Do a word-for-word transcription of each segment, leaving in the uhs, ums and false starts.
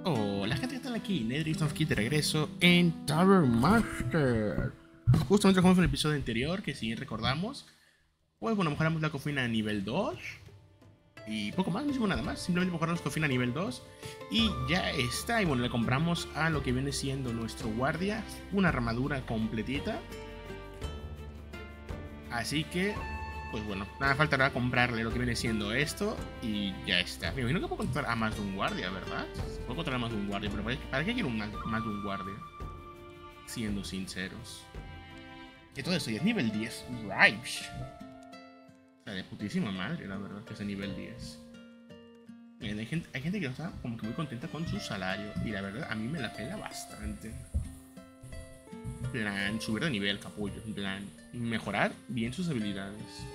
Hola gente, ¿qué tal aquí? Nedry, estamos aquí de regreso en Tower Master. Justamente como fue en el episodio anterior, que si recordamos, pues bueno, mejoramos la cofina a nivel dos. Y poco más, no hicimos nada más, simplemente mejoramos la cofina a nivel dos. Y ya está, y bueno, le compramos a lo que viene siendo nuestro guardia una armadura completita. Así que, pues bueno, nada faltará comprarle lo que viene siendo esto y ya está. Me imagino que puedo contratar a más de un guardia, ¿verdad? Puedo contratar a más de un guardia, pero ¿para qué quiero un más, más de un guardia? Siendo sinceros. Y todo esto ya es nivel diez. Ripes. O sea, de putísima madre, la verdad, que es de nivel diez. Miren, hay gente, hay gente que no está como que muy contenta con su salario. Y la verdad, a mí me la pela bastante. En plan, subir de nivel, capullo. En plan, mejorar bien sus habilidades.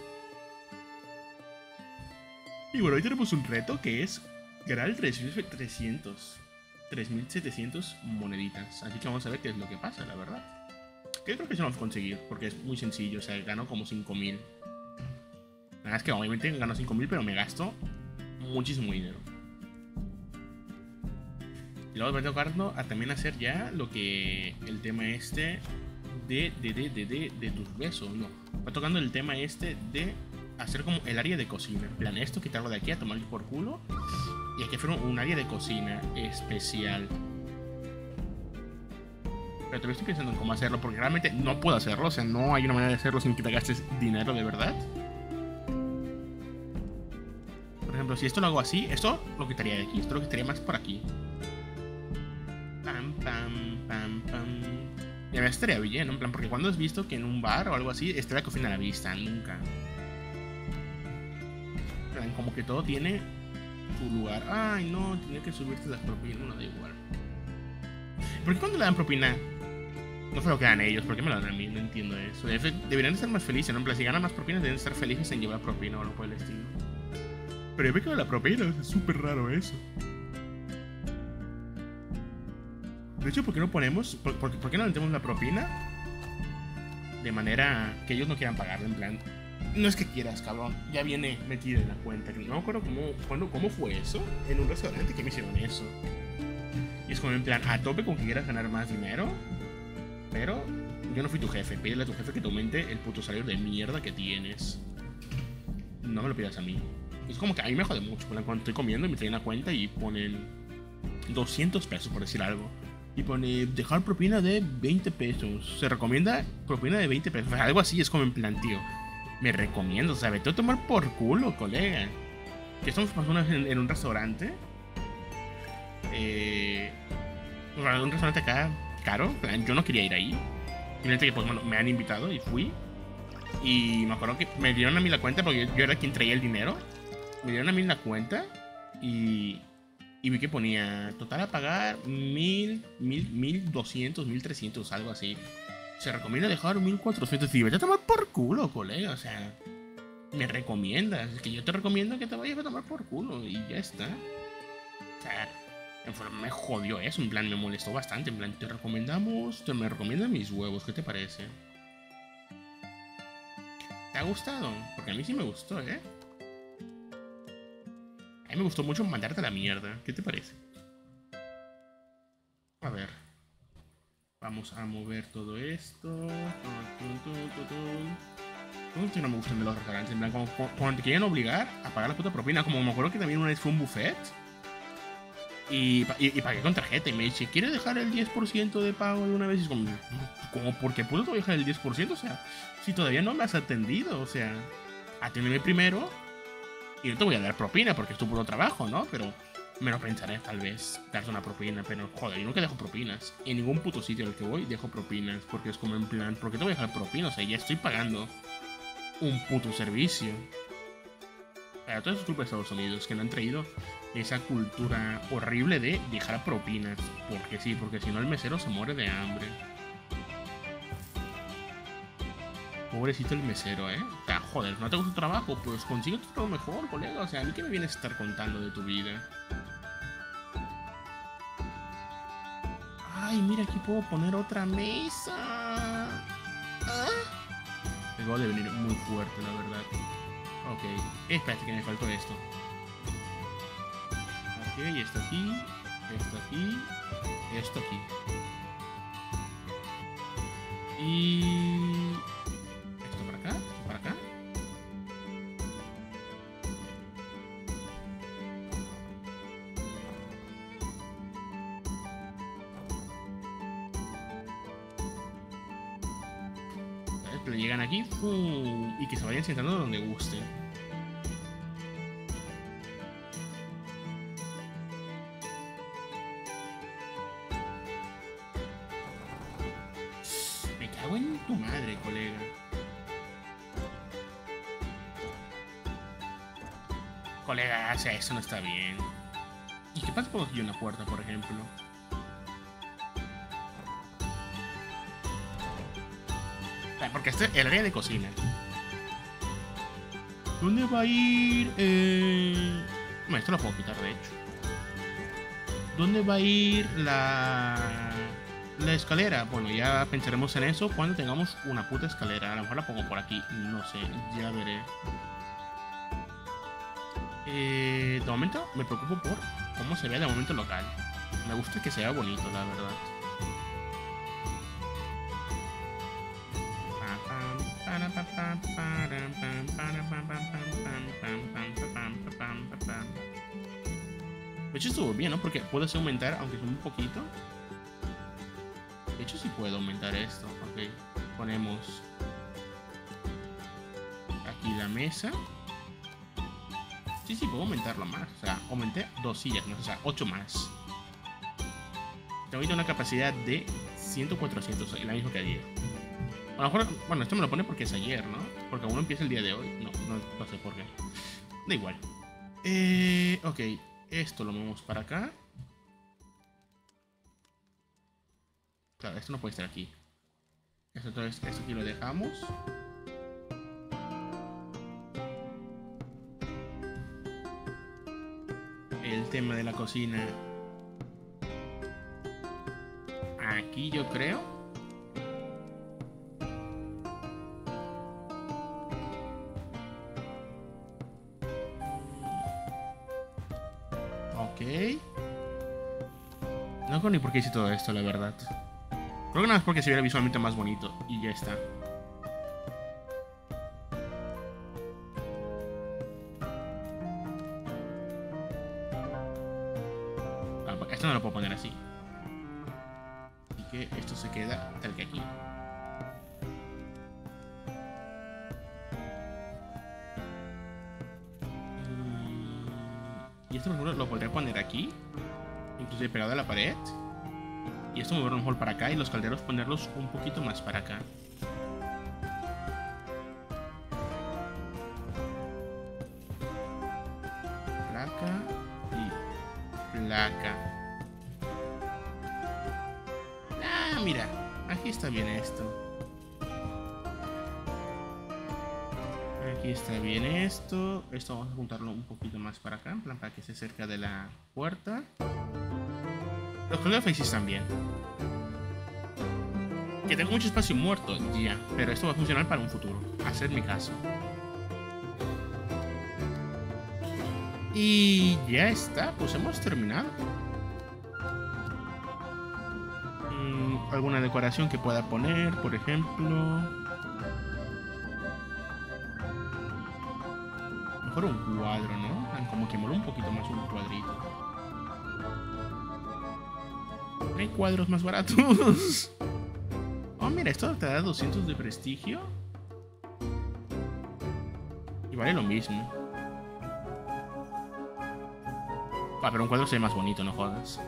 Y bueno, hoy tenemos un reto que es ganar tres mil setecientos moneditas. Así que vamos a ver qué es lo que pasa, la verdad. Que yo creo que eso lo vamos a conseguir, porque es muy sencillo. O sea, gano como cinco mil. Nada, es que obviamente gano cinco mil, pero me gasto muchísimo dinero. Y luego me tengo que también hacer ya lo que el tema este de, de, de, de, de, de tus besos. No, va tocando el tema este de hacer como el área de cocina. En plan, esto, quitarlo de aquí a tomar por culo. Y hay que hacer un área de cocina especial. Pero todavía estoy pensando en cómo hacerlo, porque realmente no puedo hacerlo. O sea, no hay una manera de hacerlo sin que te gastes dinero de verdad. Por ejemplo, si esto lo hago así, esto lo quitaría de aquí. Esto lo quitaría más por aquí. Pam, pam, pam, pam. Y a veces estaría bien, ¿no? En plan, porque cuando has visto que en un bar o algo así está la cocina a la vista, nunca. Como que todo tiene su lugar. Ay, no, tenía que subirte las propinas. No da igual. ¿Por qué cuando le dan propina no fue lo que dan ellos? ¿Por qué me lo dan a mí? No entiendo eso. Deberían estar más felices, ¿no? En plan, si ganan más propinas, deben estar felices en llevar propina o algo por el estilo. Pero yo me quedo la propina, es súper raro eso. De hecho, ¿por qué no ponemos? ¿Por, por, por qué no metemos la propina? De manera que ellos no quieran pagarlo, en plan. No es que quieras, cabrón. Ya viene metida en la cuenta. No me acuerdo cómo, cuándo, cómo fue eso. En un restaurante que me hicieron eso. Y es como en plan, a tope con que quieras ganar más dinero. Pero yo no fui tu jefe. Pídele a tu jefe que te aumente el puto salario de mierda que tienes. No me lo pidas a mí. Es como que a mí me jode mucho. Cuando estoy comiendo y me traen la cuenta y ponen doscientos pesos, por decir algo. Y pone dejar propina de veinte pesos. Se recomienda propina de veinte pesos. Algo así es como en plan, tío. Me recomiendo, o sea, vete a tomar por culo, colega. Que estamos pasando en, en un restaurante. Eh, un restaurante acá caro. Yo no quería ir ahí. Simplemente que pues, bueno, me han invitado y fui. Y me acuerdo que me dieron a mí la cuenta porque yo, yo era quien traía el dinero. Me dieron a mí la cuenta y, y vi que ponía total a pagar mil, mil, mil doscientos, mil trescientos, algo así. Se recomienda dejar mil cuatrocientos. Y vete a tomar por culo, colega. O sea, me recomiendas. Es que yo te recomiendo que te vayas a tomar por culo. Y ya está. O sea, me jodió eso. En plan, me molestó bastante. En plan, te recomendamos. Te me recomiendan mis huevos. ¿Qué te parece? ¿Te ha gustado? Porque a mí sí me gustó, ¿eh? A mí me gustó mucho mandarte a la mierda. ¿Qué te parece? A ver. Vamos a mover todo esto. ¿Cómo que no me gustan de los restaurantes? En plan, como cuando te quieren obligar a pagar la puta propina. Como me acuerdo que también una vez fue un buffet. Y, y, y pagué con tarjeta. Y me dice, ¿quieres dejar el diez por ciento de pago de una vez? Y es como, ¿cómo? ¿Por qué puedo dejar el diez por ciento? O sea, si todavía no me has atendido. O sea, atiéndeme primero. Y no te voy a dar propina porque es tu puro trabajo, ¿no? Pero me lo pensaré, tal vez, darte una propina. Pero, joder, yo nunca dejo propinas. En ningún puto sitio al que voy dejo propinas. Porque es como en plan, ¿por qué te voy a dejar propinas? O sea, ya estoy pagando un puto servicio. Para todo eso es culpa de Estados Unidos, que no han traído esa cultura horrible de dejar propinas. Porque sí, porque si no el mesero se muere de hambre. Pobrecito el mesero, ¿eh? O sea, joder, ¿no te gusta tu trabajo? Pues consigue tu trabajo mejor, colega. O sea, ¿a mí qué me vienes a estar contando de tu vida? Ay, mira, aquí puedo poner otra mesa. ¿Ah? Tengo de venir muy fuerte, la verdad. Ok. Espérate que me faltó esto. Ok, esto aquí. Esto aquí. esto aquí. Y... esto para acá, esto para acá. ¿Sabes? Que le llegan aquí ¡fum! Y que se vayan sentando donde gusten. En tu madre, colega. Colega, o sea, eso no está bien. ¿Y qué pasa cuando hay una puerta, por ejemplo? Ah, porque este es el área de cocina. ¿Dónde va a ir? Eh... Bueno, esto lo puedo quitar, de hecho. ¿Dónde va a ir la... la escalera? Bueno, ya pensaremos en eso cuando tengamos una puta escalera. A lo mejor la pongo por aquí, no sé, ya veré. Eh, de momento me preocupo por cómo se ve de momento el local. Me gusta que sea bonito, la verdad. De hecho estuvo bien, ¿no? Porque puedes aumentar, aunque sea un poquito. De hecho sí puedo aumentar esto. Ok, ponemos aquí la mesa. Sí, sí, puedo aumentarlo más. O sea, aumenté dos sillas más, o sea, ocho más. Tengo ahorita una capacidad de cien, cuatrocientos, la misma que ayer. A lo mejor, bueno, esto me lo pone porque es ayer, ¿no? Porque aún no empieza el día de hoy. No, no, no sé por qué. Da igual. Eh, ok, esto lo movemos para acá. Claro, esto no puede estar aquí. Esto, entonces, esto aquí lo dejamos. El tema de la cocina. Aquí yo creo. Ok. No creo ni por qué hice todo esto, la verdad. Creo que nada más porque se viera visualmente más bonito. Y ya está. Ah, esto no lo puedo poner así. Así que esto se queda tal que aquí. Y esto por ejemplo lo podría poner aquí. Inclusive pegado a la pared. Y esto moverlo mejor para acá y los calderos ponerlos un poquito más para acá. Placa y placa. Ah, mira, aquí está bien esto. Aquí está bien esto. Esto vamos a juntarlo un poquito más para acá, en plan para que esté cerca de la puerta. Los color faces también. Que tengo mucho espacio muerto, ya. Pero esto va a funcionar para un futuro. Hacer mi caso. Y ya está, pues hemos terminado. Mm, alguna decoración que pueda poner, por ejemplo. Mejor un cuadro, ¿no? Como que mola un poquito más un cuadrito. Hay cuadros más baratos. Oh, mira, esto te da doscientos de prestigio. Y vale lo mismo. Ah, pero un cuadro se ve más bonito, no jodas.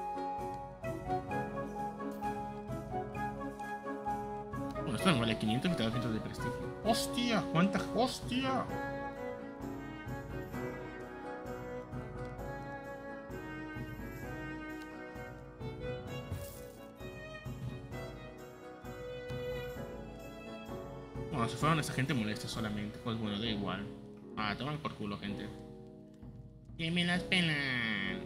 Bueno, esto no vale quinientos y te da doscientos de prestigio. ¡Hostia! ¡Cuánta hostia! Bueno, se fueron esa gente molesta solamente. Pues bueno, da igual. Ah, toman por culo, gente. Que me las pelan.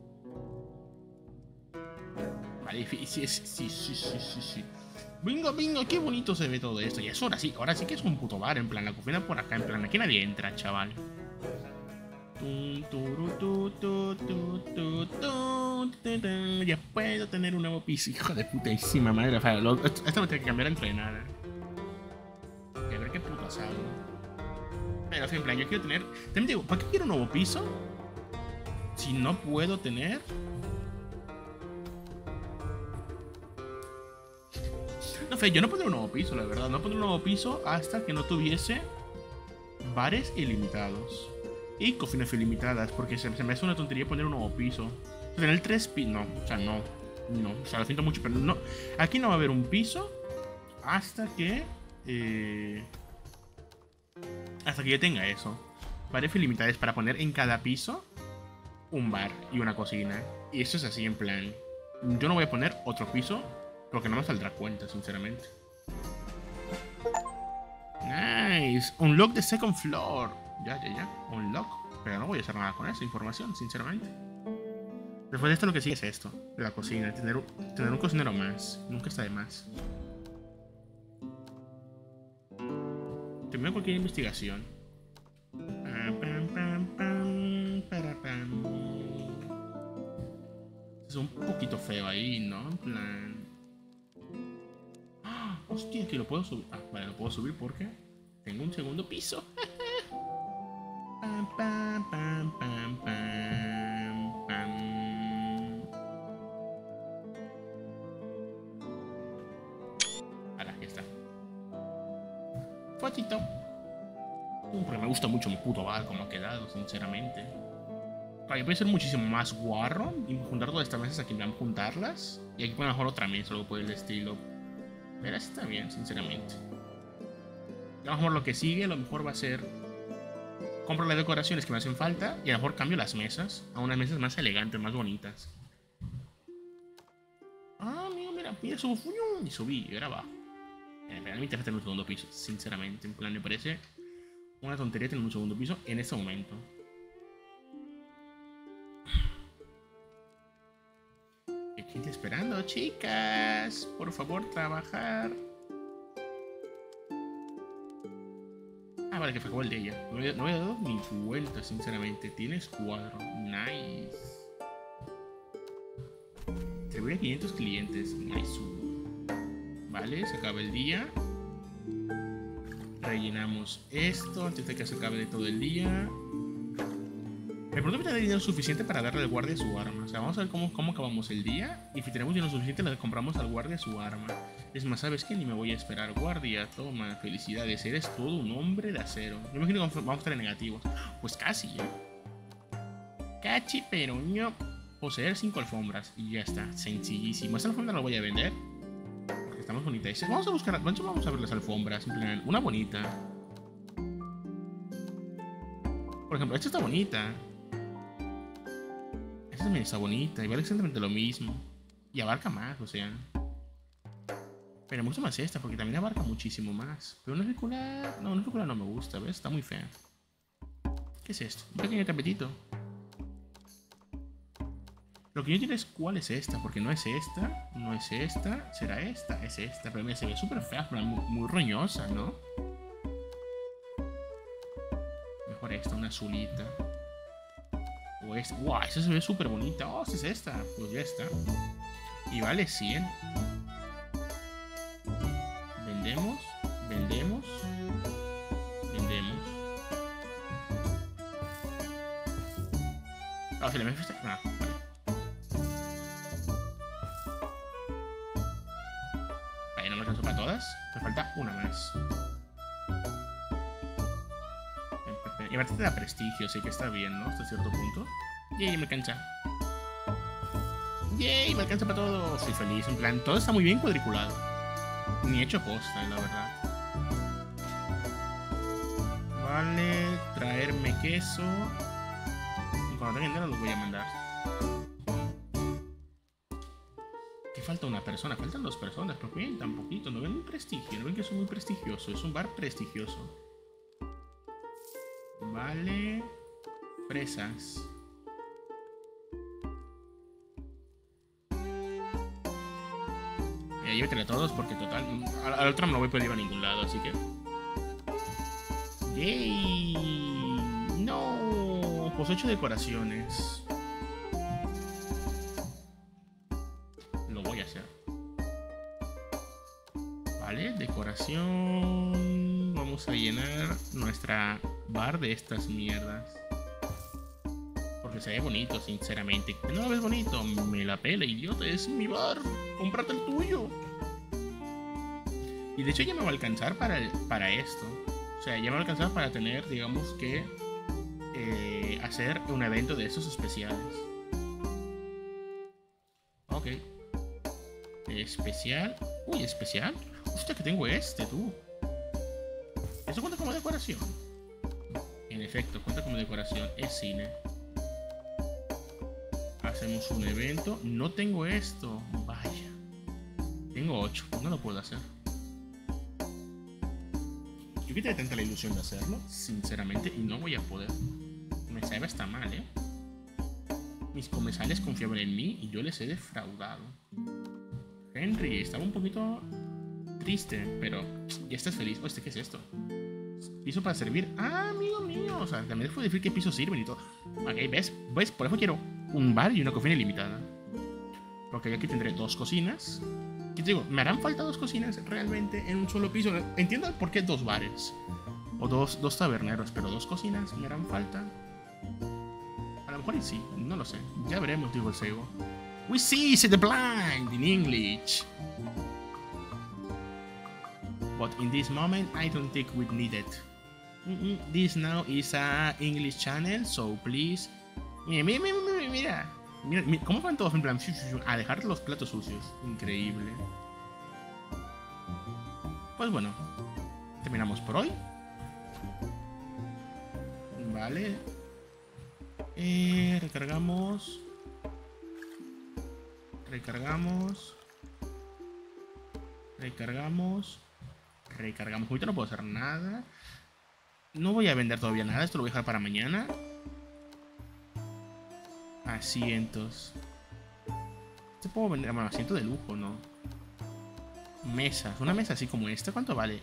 Vale, sí, sí, sí, sí, sí, sí. Venga, venga, qué bonito se ve todo esto. Y eso ahora sí, ahora sí que es un puto bar. En plan, la cocina por acá. En plan, aquí nadie entra, chaval. Tum, turu, tu, tu, tu, tu, tu, tu, tu. Ya puedo tener un nuevo piso. Hijo de putísima madre. O sea, lo, esto, esto me tiene que cambiar a entrenar. ¿Eh? A ver qué putas hago. Pero en plan, yo quiero tener. También digo, ¿para qué quiero un nuevo piso? Si no puedo tener. No sé, yo no pondré un nuevo piso, la verdad. No pondré un nuevo piso hasta que no tuviese bares ilimitados y cocinas ilimitadas, porque se, se me hace una tontería poner un nuevo piso. Tener tres pisos, no, o sea, no, no, o sea, lo siento mucho, pero no, aquí no va a haber un piso hasta que, eh, hasta que yo tenga eso. Bares ilimitados para poner en cada piso un bar y una cocina, y eso es así en plan. Yo no voy a poner otro piso porque no me saldrá cuenta, sinceramente. Nice. Unlock the second floor. Ya, ya, ya. Unlock. Pero no voy a hacer nada con esa información, sinceramente. Después de esto lo que sigue es esto. La cocina. Tener un, tener un cocinero más. Nunca está de más. Termino cualquier investigación. Pam, pam, pam, para, pam. Es un poquito feo ahí, ¿no? En plan... Hostia, que lo puedo subir. Ah, vale, lo puedo subir porque tengo un segundo piso. Pam, pam, pam, pam, pam, pam. Ahora, aquí está. Fotito. Uh, porque me gusta mucho mi puto bar como ha quedado, sinceramente. Claro, puede ser muchísimo más guarro y juntar todas estas mesas aquí, en plan, juntarlas. Y aquí poner mejor otra mesa, algo por el estilo. Pero así está bien, sinceramente. A lo mejor lo que sigue, a lo mejor va a ser... Compro las decoraciones que me hacen falta y a lo mejor cambio las mesas a unas mesas más elegantes, más bonitas. Ah, mira, mira, mira, subo, y subí, y ahora abajo. Eh, a mí me interesa tener un segundo piso, sinceramente. En plan, me parece una tontería tener un segundo piso en este momento. ¿Qué gente esperando, chicas? Por favor, trabajar. Ah, vale, que fue como el de ella. No había, no había dado ni vuelta, sinceramente. Tienes cuadro. Nice. Distribuye a quinientos clientes. Nice. Vale, se acaba el día. Rellenamos esto antes de que se acabe de todo el día. Me pregunto si tener dinero suficiente para darle al guardia su arma. O sea, vamos a ver cómo, cómo acabamos el día. Y si tenemos dinero suficiente, le compramos al guardia su arma. Es más, ¿sabes qué? Ni me voy a esperar. Guardia, toma, felicidades. Eres todo un hombre de acero. Yo me imagino que vamos a estar en negativos. Pues casi, ¿eh? Cachi, pero no. Poseer cinco alfombras. Y ya está. Sencillísimo. Esta alfombra la voy a vender. Porque está más bonita. Y vamos a buscar. Vamos a ver las alfombras. En plan, una bonita. Por ejemplo, esta está bonita. Esta también está bonita y vale exactamente lo mismo. Y abarca más, o sea. Pero me gusta más esta porque también abarca muchísimo más. Pero una circular... No, una circular no me gusta, ¿ves? Está muy fea. ¿Qué es esto? Un pequeño tapetito. Lo que yo quiero es cuál es esta, porque no es esta, no es esta, será esta, es esta. Pero mira, se ve súper fea, pero muy, muy roñosa, ¿no? Mejor esta, una azulita. O esta. ¡Wow! Esa se ve súper bonita. ¡Oh, esa es esta! Pues ya está. Y vale cien. Vendemos. Vendemos. Vendemos. Ah, si le me esta. Ah, vale. Ahí no me alcanzo para todas. Me falta una más. Y aparte te da prestigio, sí que está bien, ¿no? Hasta cierto punto. Yay, me alcanza. Yay, me alcanza para todo. Estoy feliz, en plan, todo está muy bien cuadriculado. Ni hecho posta, la verdad. Vale, traerme queso. Y cuando tenga dinero los voy a mandar. Que falta una persona, faltan dos personas, pero bien, tan poquito. No ven un prestigio, no ven que soy muy prestigioso. Es un bar prestigioso. Vale. Fresas. Eh, llévatela a todos porque total. Al otro no lo voy a poder ir a ningún lado, así que. ¡Yay! ¡No! pues ocho decoraciones. Lo voy a hacer. Vale, decoración. Vamos a llenar nuestra bar de estas mierdas. Porque se ve bonito, sinceramente. No lo ves bonito, me la pela, idiota. Es mi bar. Cómprate el tuyo. Y de hecho ya me va a alcanzar para, el, para esto. O sea, ya me va a alcanzar para tener, digamos que, eh, hacer un evento de estos especiales. Ok. Especial. Uy, especial. Hostia, que tengo este, tú. ¿Eso cuenta como decoración? En efecto, cuenta como decoración. Es cine. Hacemos un evento. No tengo esto. Vaya. Tengo ocho. No lo puedo hacer. Yo quité tanta la ilusión de hacerlo, sinceramente, y no voy a poder. Me sabe hasta mal, ¿eh? Mis comensales confiaban en mí y yo les he defraudado. Henry, estaba un poquito triste, pero ya estás feliz. Oh, ¿este qué es esto? Piso para servir. Ah, amigo mío. O sea, también fue decir qué pisos sirven y todo. Ok, ¿ves? ¿Ves? Por eso quiero un bar y una cocina ilimitada. Porque aquí tendré dos cocinas. ¿Qué te digo? ¿Me harán falta dos cocinas realmente en un solo piso? Entiendo por qué dos bares. O dos, dos taberneros, pero dos cocinas me harán falta. A lo mejor y sí, no lo sé. Ya veremos, digo el cebo. We see the blind in English. But in this moment, I don't think we need it. Mm-mm. This now is a English channel, so please. Mira, mira, mira, mira, mira. Mira, mira, ¿cómo van todos en plan a dejar los platos sucios? Increíble. Pues bueno, terminamos por hoy. Vale. Eh, recargamos. Recargamos. Recargamos. Recargamos. Ahorita no puedo hacer nada. No voy a vender todavía nada. Esto lo voy a dejar para mañana. Asientos. Este puedo vender. Bueno, asiento de lujo, ¿no? Mesas. Una mesa así como esta. ¿Cuánto vale?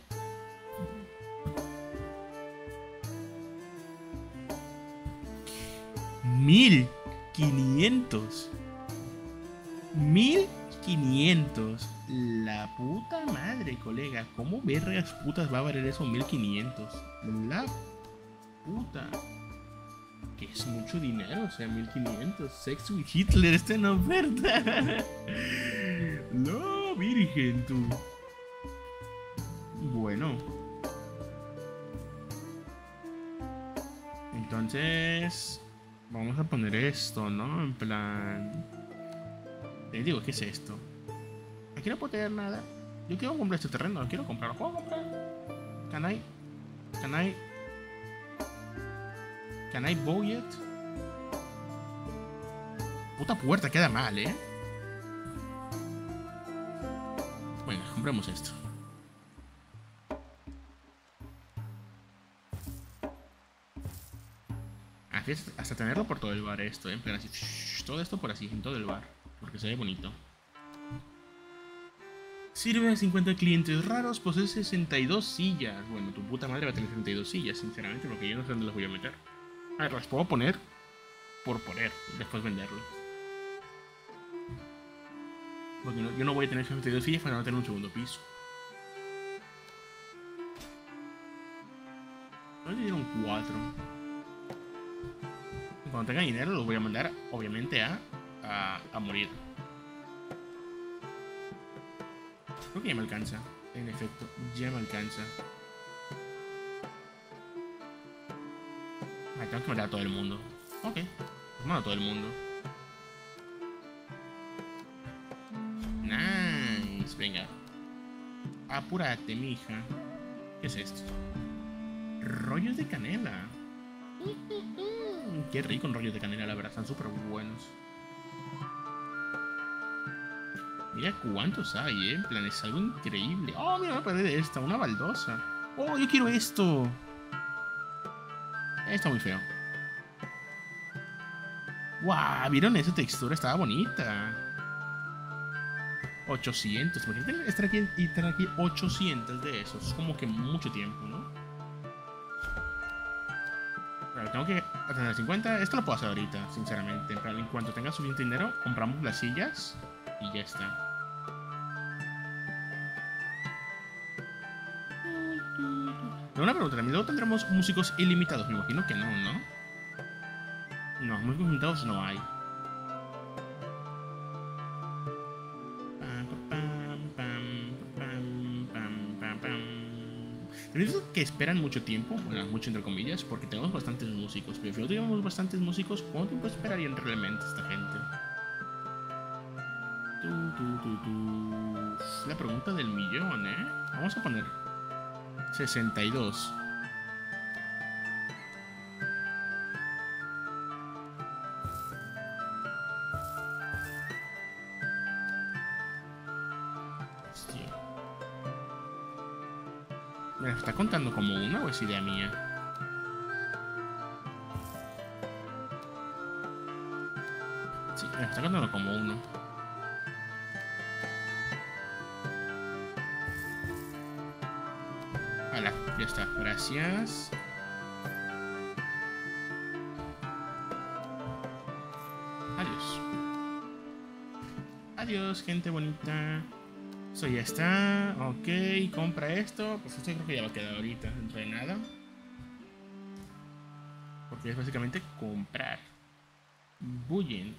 Mil quinientos. Mil quinientos. La puta madre, colega. ¿Cómo vergas putas va a valer eso? Mil quinientos. La puta. Que es mucho dinero, o sea, mil quinientos. Sex with Hitler está en oferta. No, virgen, tú. Bueno. Entonces, vamos a poner esto, ¿no? En plan... Te digo, ¿qué es esto? Aquí no puedo tener nada. Yo quiero comprar este terreno, lo quiero comprar. ¿Lo puedo comprar? Can I? Can I? Can I buy it? Puta puerta, queda mal, ¿eh? Bueno, compremos esto. Así es, hasta tenerlo por todo el bar esto, ¿eh? Pero así, todo esto por así, en todo el bar. Porque se ve bonito. Sirve a cincuenta clientes raros, posee sesenta y dos sillas. Bueno, tu puta madre va a tener sesenta y dos sillas, sinceramente, porque yo no sé dónde las voy a meter. A ver, las puedo poner por poner, después venderlas. Porque no, yo no voy a tener sesenta y dos sillas para no tener un segundo piso. No le dieron cuatro. Cuando tenga dinero los voy a mandar, obviamente, a, a, a morir. Creo que ya me alcanza. En efecto, ya me alcanza. Ah, tengo que matar a todo el mundo. Ok, pues mato a todo el mundo. Nice, venga. Apúrate, mija. ¿Qué es esto? Rollos de canela. Qué rico un rollo de canela, la verdad. Están súper buenos. Mira cuántos hay, ¿eh? En plan, es algo increíble. Oh, mira, me perdí de esta. Una baldosa. Oh, yo quiero esto. Está muy feo. ¡Wow! ¿Vieron esa textura? Estaba bonita. ochocientos. Imagínate estar aquí y tener aquí ochocientos de esos. Es como que mucho tiempo, ¿no? Pero tengo que tener cincuenta. Esto lo puedo hacer ahorita, sinceramente. Pero en cuanto tenga suficiente dinero, compramos las sillas y ya está. Pero una pregunta, ¿también luego tendremos músicos ilimitados? Me imagino que no, ¿no? No, músicos ilimitados no hay. También es que esperan mucho tiempo, bueno, mucho entre comillas, porque tenemos bastantes músicos. Pero si no tuviéramos bastantes músicos, ¿cuánto tiempo esperarían realmente esta gente? Tu, tu, tu, tu. La pregunta del millón, ¿eh? Vamos a poner sesenta y dos. Hostia. ¿Me está contando como una o es idea mía? Sí, me está contando como uno. Hala, ya está. Gracias. Adiós. Adiós, gente bonita. Eso ya está. Ok, compra esto. Pues esto creo que ya va a quedar ahorita, dentro de nada. Porque es básicamente comprar. Bullying.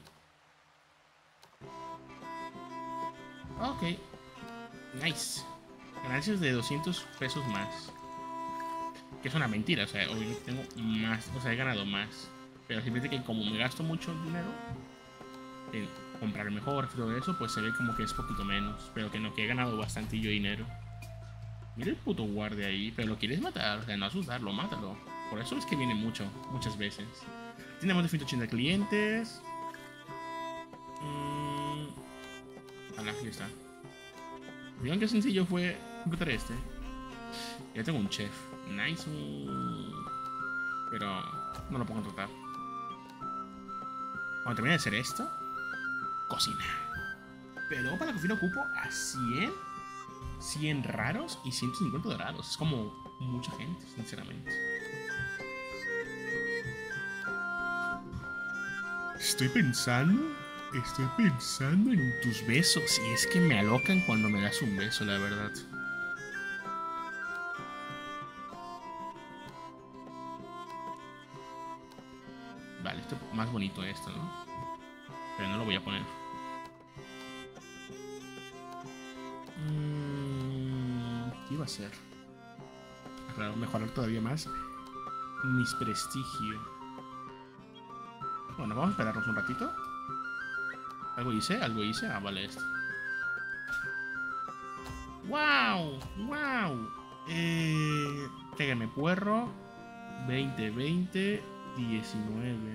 Ok. Nice. Ganancias de doscientos pesos más. Que es una mentira, o sea, obviamente tengo más, o sea, he ganado más. Pero simplemente que como me gasto mucho dinero en comprar mejor y todo eso, pues se ve como que es poquito menos. Pero que no, que he ganado bastante yo dinero. Mira el puto guardia ahí, pero lo quieres matar, o sea, no asustarlo, mátalo. Por eso es que viene mucho, muchas veces. Tenemos de ciento ochenta clientes. Mmm... Ala, ya está. Miren qué sencillo fue completar este. Ya tengo un chef. Nice. Pero no lo puedo contratar. Cuando termine de hacer esto, cocina. Pero luego para la cocina ocupo a cien, cien raros y ciento cincuenta dorados. Es como mucha gente, sinceramente. Estoy pensando, estoy pensando en tus besos. Y es que me alocan cuando me das un beso, la verdad. Vale, esto es más bonito esto, ¿no? Pero no lo voy a poner. Mm, ¿Qué iba a hacer? Para mejorar todavía más mis prestigio. Bueno, vamos a esperarnos un ratito. ¿Algo hice? ¿Algo hice? Ah, vale, esto. ¡Wow! ¡Wow! Eh, Pégame puerro. veinte, veinte, diecinueve.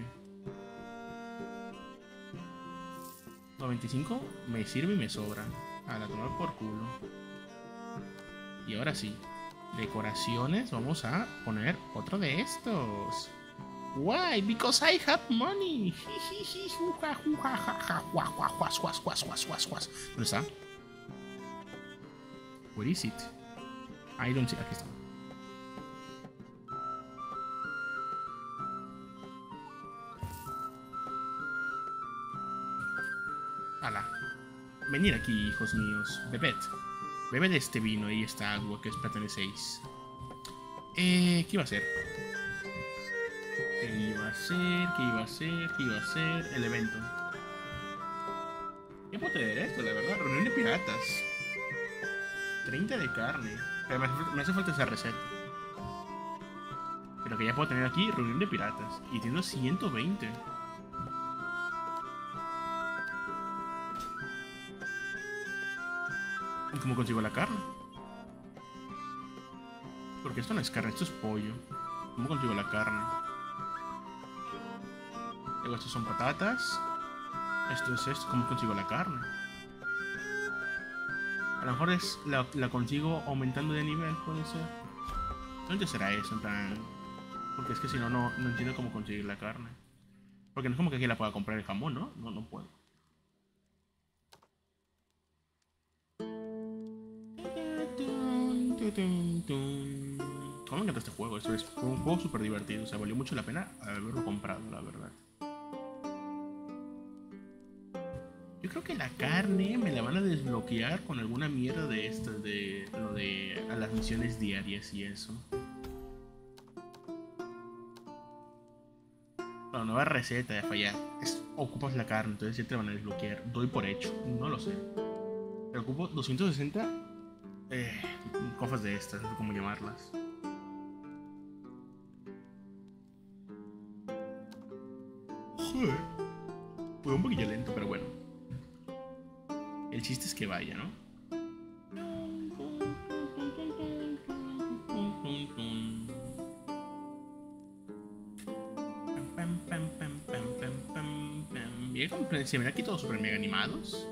noventa y cinco me sirve y me sobra. A la tomar por culo. Y ahora sí. Decoraciones. Vamos a poner otro de estos. Why? Because I have money. ¿Dónde está? Where is it? I don't see. Aquí está. Ala. Venid aquí, hijos míos. Bebed. Bebed este vino y esta agua que os pertenecéis. Eh, ¿qué iba a ser? ¿Qué iba a ser? ¿Qué iba a ser? ¿Qué iba a ser? El evento. ¿Qué puedo tener esto, la verdad? Reunión de piratas. treinta de carne. Pero me hace, me hace falta esa receta. Pero que ya puedo tener aquí reunión de piratas. Y tengo ciento veinte. ¿Y cómo consigo la carne? Porque esto no es carne, esto es pollo. ¿Cómo consigo la carne? Luego estos son patatas. Esto es esto. ¿Cómo consigo la carne? A lo mejor es la, la consigo aumentando de nivel, puede ser. ¿Dónde será eso? En plan... Porque es que si no, no, no entiendo cómo conseguir la carne. Porque no es como que aquí la pueda comprar el jamón, ¿no? No, no puedo. ¿Cómo me encanta este juego? Esto es fue un juego súper divertido. O sea, valió mucho la pena haberlo comprado, la verdad. Yo creo que la carne me la van a desbloquear con alguna mierda de estas, de lo de a las misiones diarias y eso. La nueva receta de fallar es ocupas la carne, entonces ya te van a desbloquear. Doy por hecho, no lo sé. Pero ocupo doscientos sesenta eh, cofas de estas, no sé cómo llamarlas. Joder. Fue un poquillo lento, pero bueno. El chiste es que vaya, ¿no? Se ven aquí todos super mega animados.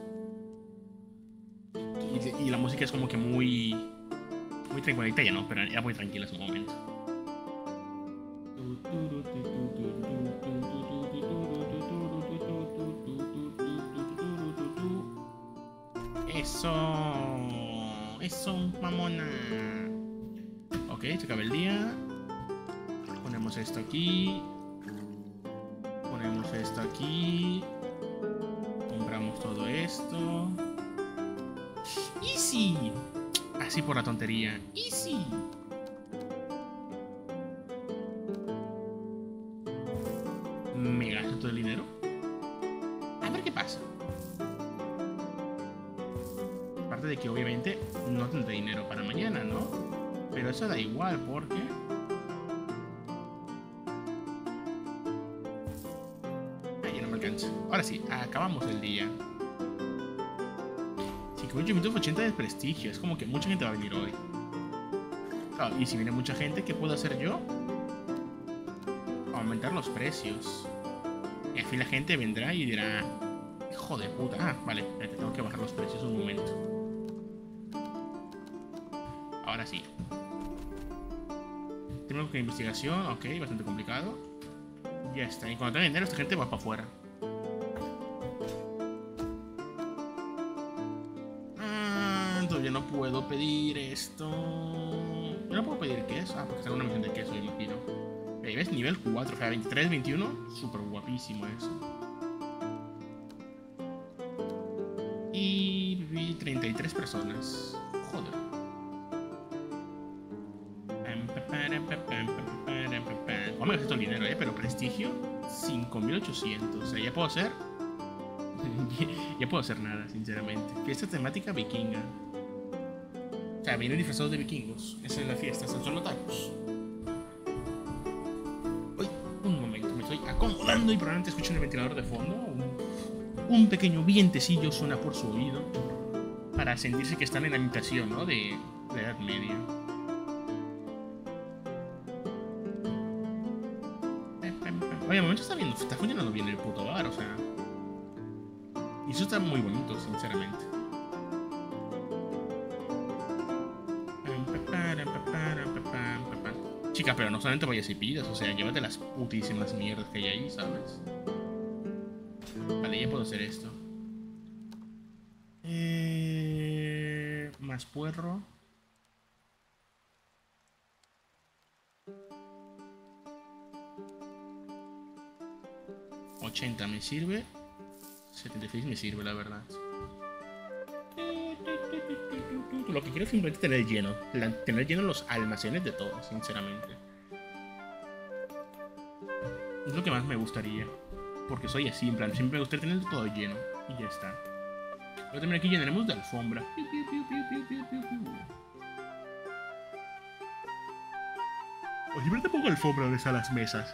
Y, y la música es como que muy... Muy tranquilita, ya no, pero era muy tranquila en su momento. Eso... Eso, mamona. Ok, se acaba el día. Ponemos esto aquí. Ponemos esto aquí. Compramos todo esto. Easy. Así por la tontería. Easy. Me gasto todo el dinero. A ver qué pasa. Aparte de que obviamente no tendré dinero para mañana, ¿no? Pero eso da igual porque... Ay, ya no me alcanza. Ahora sí, acabamos el día. cinco mil ochocientos ochenta de prestigio. Es como que mucha gente va a venir hoy. Claro, y si viene mucha gente, ¿qué puedo hacer yo? Aumentar los precios. Y al fin la gente vendrá y dirá... Hijo de puta. Ah, vale, te tengo que bajar los precios un momento. Ahora sí. Tenemos que investigación, ok, bastante complicado. Ya está. Y cuando tenga dinero, esta gente va para afuera. Ah, entonces yo no puedo pedir esto. Yo no puedo pedir queso. Ah, porque tengo una misión de queso y lo pido. Ahí ves, nivel cuatro, o sea, veintitrés, veintiuno. Súper guapísimo eso. Y treinta y tres personas. Joder. Oh, me gasto el dinero, eh, pero prestigio cinco mil ochocientos. O sea, ya puedo hacer. Ya puedo hacer nada, sinceramente. Fiesta temática vikinga. O sea, vienen disfrazados de vikingos. Esa es la fiesta, son solo tacos. Uy, un momento, me estoy acomodando y probablemente escuchen el ventilador de fondo. Un, un pequeño vientecillo suena por su oído para sentirse que están en la habitación, ¿no? De la Edad Media. Oye, al momento está, bien, está funcionando bien el puto bar, o sea. Y eso está muy bonito, sinceramente. Chica, pero no solamente vayas y pidas, o sea, llévate las putísimas mierdas que hay ahí, ¿sabes? Vale, ya puedo hacer esto. Eh... Más puerro. ochenta me sirve. setenta y seis me sirve, la verdad. Lo que quiero es simplemente tener lleno. Tener lleno los almacenes de todo, sinceramente. Es lo que más me gustaría. Porque soy así, en plan, siempre me gustaría tener todo lleno. Y ya está. Pero también aquí llenaremos de alfombra. O siempre te pongo alfombra donde están las mesas.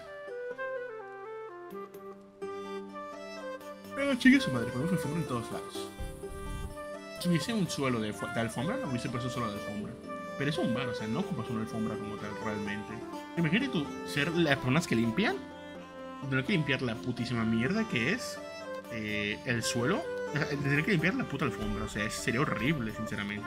Pero chique su madre, ponemos alfombra en todos lados. Si hubiese un suelo de, de alfombra, no hubiese puesto solo de alfombra. Pero es un bar, o sea, no ocupas una alfombra como tal realmente. Imagínate tú ser las personas que limpian, tener que limpiar la putísima mierda que es eh, el suelo, tener que limpiar la puta alfombra, o sea, sería horrible, sinceramente.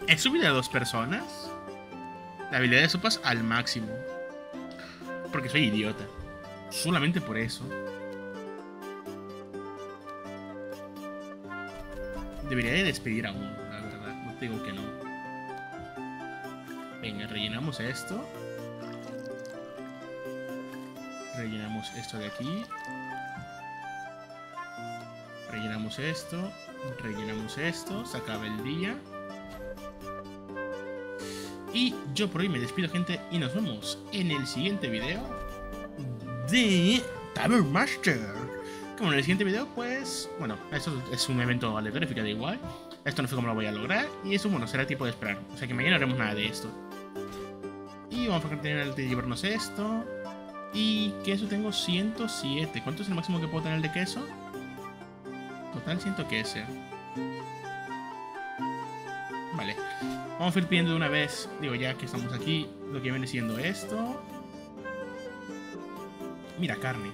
He subido a dos personas la habilidad de sopas al máximo. Porque soy idiota. Solamente por eso. Debería de despedir a uno, la verdad. No te digo que no. Venga, rellenamos esto. Rellenamos esto de aquí. Rellenamos esto. Rellenamos esto. Se acaba el día. Y yo por hoy me despido, gente. Y nos vemos en el siguiente video de Tavern Master. Como en el siguiente video, pues... Bueno, esto es un evento aleatorio, fíjate igual. Esto no sé cómo lo voy a lograr. Y eso, bueno, será tiempo de esperar. O sea que mañana haremos nada de esto. Y vamos a tener de llevarnos esto. Y queso tengo ciento siete. ¿Cuánto es el máximo que puedo tener de queso? Total ciento quince. Vale. Vamos a ir pidiendo de una vez. Digo, ya que estamos aquí, lo que viene siendo esto. Mira, carne.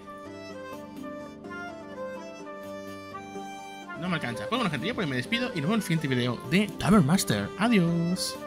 No me alcanza. Pues bueno, gente, ya por ahí me despido y nos vemos en el siguiente video de Tavern Master. Adiós.